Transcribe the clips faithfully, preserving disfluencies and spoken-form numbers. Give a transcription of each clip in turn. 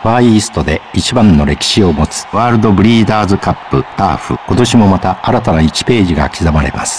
ファーイーストで一番の歴史を持つワールドブリーダーズカップターフ、今年もまた新たないちページが刻まれます。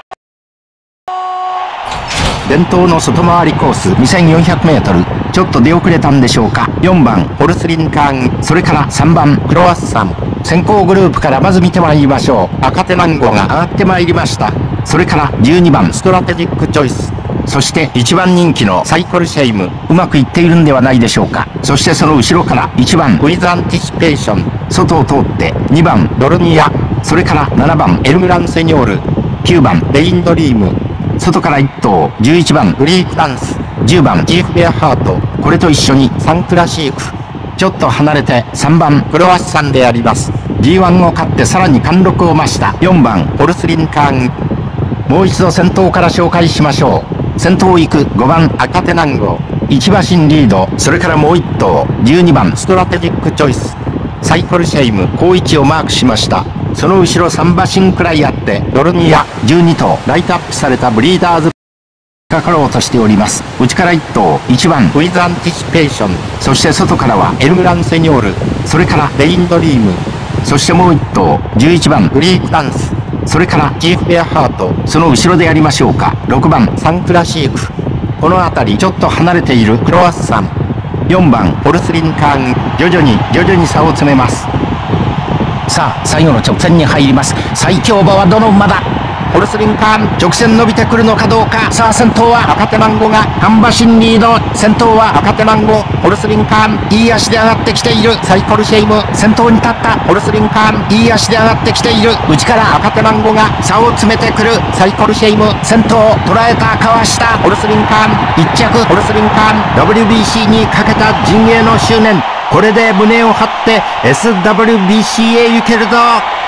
伝統の外回りコース にせんよんひゃくメートル、ちょっと出遅れたんでしょうか。よんばんホルスリンカーン、それからさんばんクロワッサン。先行グループからまず見てまいりましょう。赤手ナンゴが上がってまいりました。それからじゅうにばんストラテジックチョイス、そしていちばん人気のサイコルシェイム、うまくいっているんではないでしょうか。そしてその後ろからいちばんウィズアンティシペーション、外を通ってにばんドルニア、それからななばんエルグランセニョール、きゅうばんレインドリーム、外からいっ頭じゅういちばんグリークダンス、じゅうばんジーフベアハート、これと一緒にサンクラシーク、ちょっと離れてさんばんクロワッサンであります。 ジーワン を勝ってさらに貫禄を増したよんばんホルスリンカーン。もう一度先頭から紹介しましょう。先頭を行くごばん赤手ナンゴ、いち馬身リード、それからもう一頭じゅうにばんストラテジックチョイス、サイコルシェイム、好位置をマークしました。その後ろさん馬身くらいあってドルニア、じゅうに頭ライトアップされたブリーダーズかかろうとしております。内からいっ頭いちばんウィズアンティシペーション、そして外からはエルグランセニョール、それからレインドリーム、そしてもういっ頭じゅういちばんグリークダンス、それからジーフベアハート、その後ろでやりましょうかろくばんサンクラシーク、この辺りちょっと離れているクロワッサン、よんばんホルスリンカーン、徐々に徐々に差を詰めます。さあ最後の直線に入ります。最強馬はどの馬だ。ホルスリンカーン、直線伸びてくるのかどうか。さあ先頭は赤手マンゴが半馬身リード、先頭は赤手マンゴ、ホルスリンカーンいい足で上がってきている。サイコルシェイム先頭に立った。ホルスリンカーンいい足で上がってきている。内から赤手マンゴが差を詰めてくる。サイコルシェイム先頭捉えた、かわした。ホルスリンカーンいっ着、ホルスリンカーン ダブリュービーシー にかけた陣営の執念、これで胸を張って エスダブリュービーシー へ行けるぞ。